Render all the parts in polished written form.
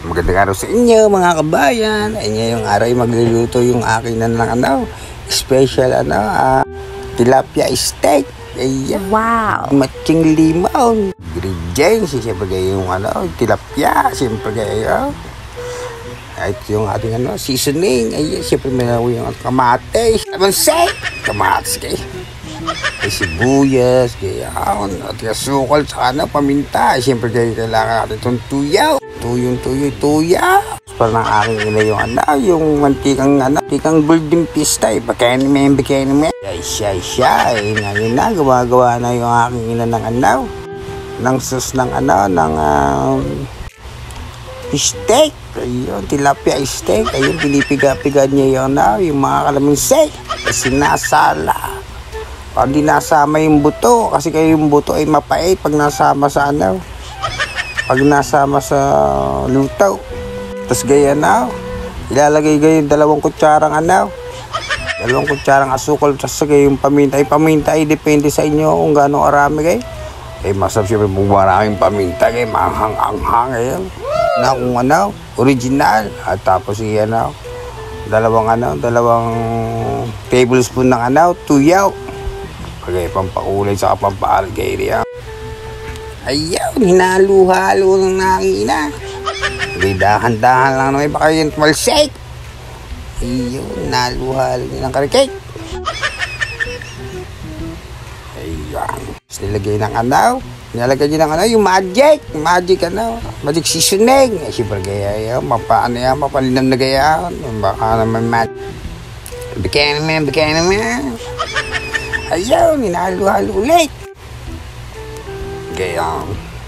Magandang araw sa inyo mga kabayan. Ayun yung araw ay magluluto yung akin na ng special tilapia steak. Ayan. Wow. Matching limon. Ingredients, siyempre yung tilapia, siyempre kayo. At yung ating seasoning. Ayan, siyempre may yung kamatis. Kamatis kayo. Ay sibuyas, kaya at sukal sa paminta. Siyempre kayo kailangan natin itong tuyaw. Tuya. Para ng aking ina yung mantikang golden pista. Bakayan mo. Siya. Ngayon na, gawa na yung aking ina ng sauce ng steak. Ayun, tilapia steak. Ayun, pinipiga-piga niya yung mga kalamansi. Kasi nasala. Pag di nasama yung buto. Kasi kayo yung buto ay mapait pag nasama sa pag nasama sa lutaw. Tapos gaya ilalagay yung 2 kutsarang dalawang kutsarang asukal. Tapos yung paminta ay depende sa inyo kung gaano arami kayo. Masarap siyempre kung maraming paminta kayo, maanghang na kung original. At tapos dalawang tablespoon ng tuyaw. Kaya pampakulay sa pampaalgay niya. Ayaw, hinalo-halo ng nakina. Dahan-dahan lang naman baka yung tumalsik. Ayaw, hinalo-halo ng karikik. Ayan. Tapos nilagay ng nilagay nyo ng yung magic seasoning. Siyempre gaya mapalinam na gaya. Baka naman bigyan naman. Ayaw, hinalo-halo ulit. Gaya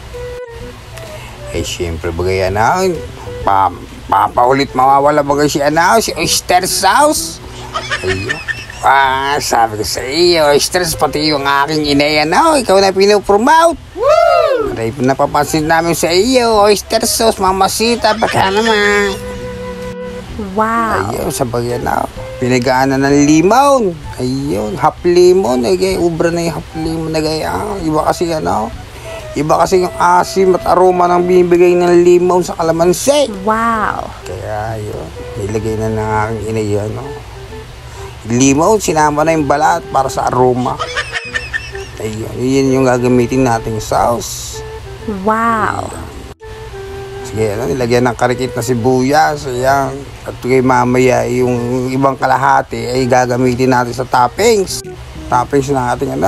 siyempre bagay papaulit mawawala bagay si oyster sauce. Ayun. Sabi ko sa iyo, oyster pati yung aking inay ikaw na pinopromote. Ay napapansin namin sa iyo, oyster sauce, mamasita, baka naman. Wow. Ayun, sa bagay pinagaanan ng limon. Ayun, half limon. Ubra na yung half limon na gaya. Iba kasi yung asim at aroma ng binibigay ng limon sa kalamansi. Wow. Kaya yun, nilagay na ng aking inay limon, sinama na yung balat para sa aroma. Ayun, yun yung gagamitin nating sauce. Wow. Sige, nilagyan ng karikit na sibuyas. Ayan. At mamaya yung ibang kalahati ay gagamitin natin sa toppings. Toppings ng ating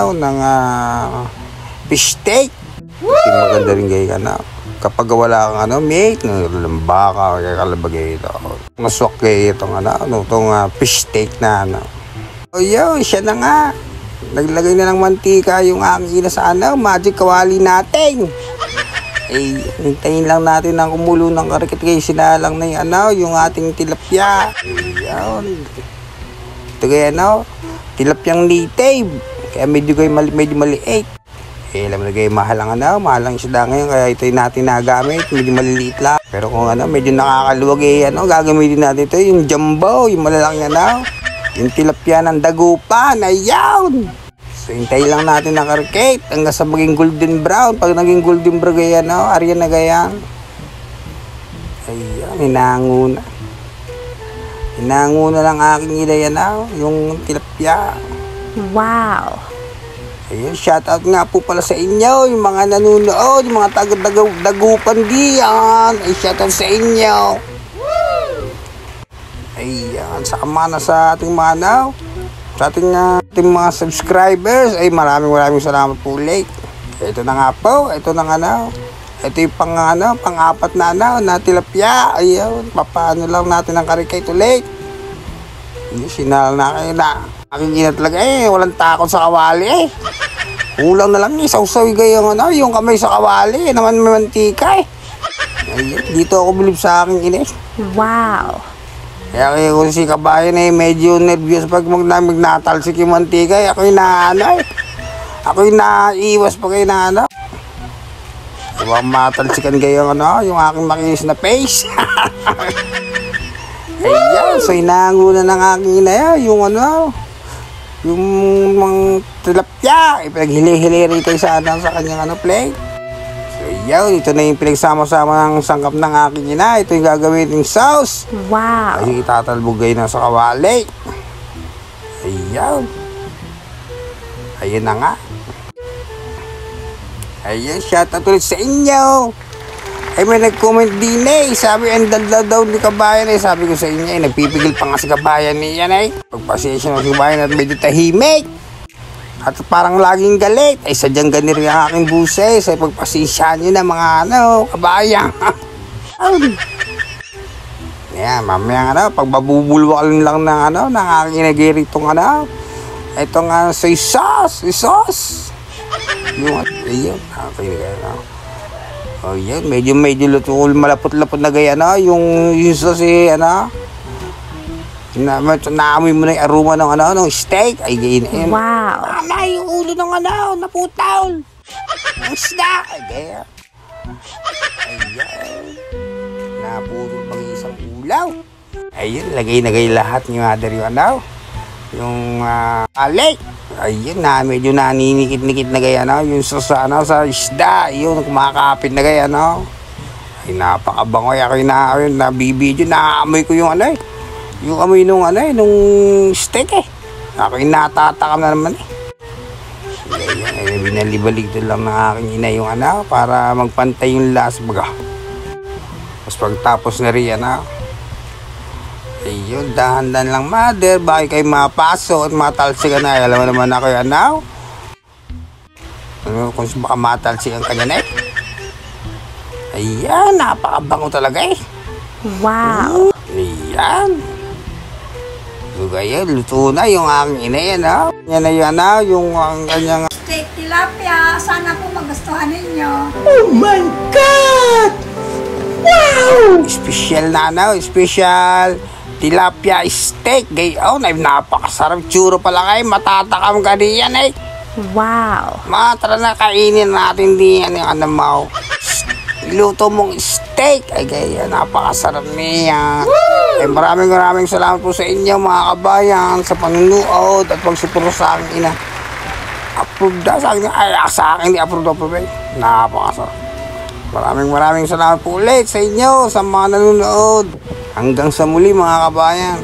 fish steak. Maganda rin kayo kapag wala kang meat, baka kaya kalabagay ito. Maswak kayo itong fish steak na Ayun, siya na nga. Naglagay na ng mantika yung aking ina sa magic kawali natin. Hintayin lang natin ang kumulo ng karikit kayo. Sinalang na yung ating tilapia. Ayun. Ito kayo tilapyang native. Kaya medyo maliit. Alam na kayo mahalang isda ngayon. Kaya ito yung natin nagamit. Medyo maliliit lang. Pero kung medyo nakakaluwag gagamitin natin ito. Yung jumbo, yung malalaki yung tilapia ng dagupan. Ayan. So, hintayin lang natin na karikit hanggang sa maging golden brown. Pag naging golden brown gaya aryan na gaya. Ayan, hinango na lang aking ina yung tilapia. Wow. Ayun, shoutout nga po pala sa inyo, yung mga nanonood, yung mga taga-dagupan diyan. Ay, shoutout sa inyo. Ayan, sama na sa ating mga sa ating mga subscribers. Ay, maraming salamat po ulit. Ito na nga po, ito yung pang-apat na tilapia. Ayun, papaano lang natin ang karikate ulit. Sinal na kayo aking ina talaga walang takot sa kawali Kulang na lang sausaw gayong yung kamay sa kawali naman may mantika Ayun, dito ako bilib sa aking ina. Wow. Kaya kung si kabayan medyo nervyos pag magnatalsik yung mantika ako'y naiwas pa kayo diba matalsikan gayong yung aking makinis na face. Ayan, so hinango na ng aking ina yung yung mga tilapia. Ipaghili-hili rin kayo sa kanyang plate. So Ayaw, ito na yung pinagsama-sama ng sangkap ng aking ina. Ito yung gagawin ng sauce. Wow. Ay, itatalbugay na sa kawali. Ayaw. Ayun na nga. Ayun, shoutout ulit sa inyo. Ay, may nag-comment din eh. Sabi, ang daldal daw ni kabayan eh. Sabi ko sa inyo eh, nagpipigil pa nga si kabayan niyan eh. Pagpasensya ng si kabayan at medyo tahimik. At parang laging galit. Ay, sadyang ganito yung aking buses. Ay, pagpasensya nyo na mga kabayan. Yan, mamaya pagbabubulwakalin lang ng ng aking inagiritong itong soy sauce. Yung, ayun, oh, yan, medyo luto, malapot-lapot na gaya, yung sauce naamoy mo na yung aroma ng steak. Ay, ganyan. Wow. Yung ulo ng naputaw. Ang isda. Ay, ganyan. Ayan. Naputol pang isang ulaw. Ayun, lagay lahat ni mother yung alay. Ayun na, medyo naninikit-nikit na gaya, yung sa isda. Yun, kumakapit na gaya, Ay, napakabango. Ako yung nabibidyo, naamoy ko yung yung amoy nung steak eh. Ako yung natatakam na naman eh. Ganyan, binalibaligtad lang ng aking ina yung para magpantay yung lasa baga. Tapos pagtapos na rin ayun, dahan-dahan lang mother, bakit kayo mapaso at matalsikan na. Alam mo naman ako yung kung baka matalsikan ka niyan eh. Ayan, napakabango talaga eh. Wow. Ayan. So gaya, luto na yung aking ina yan Yan na yan yung kanyang Steak tilapia. Sana po magustuhan ninyo. Oh my God! Wow! Special special tilapia steak. Gayon, ay napakasarap. Tsuro pala kayo, matatakam ka diyan eh. Wow. Tara na, kainin natin diyan yung mo. Luto mong steak. Ay gaya, napakasarap niya. Ay, maraming salamat po sa inyo mga kabayan sa panunood at pagsupuro sa akin ina. Approve na sa akin. Ay, sa akin di-approve. Napakasarap. Maraming salamat po ulit sa inyo, sa mga nanonood. Hanggang sa muli mga kabayan.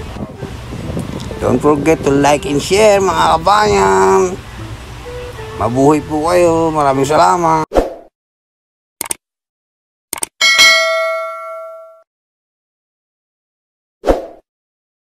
Don't forget to like and share mga kabayan. Mabuhay po kayo. Maraming salamat.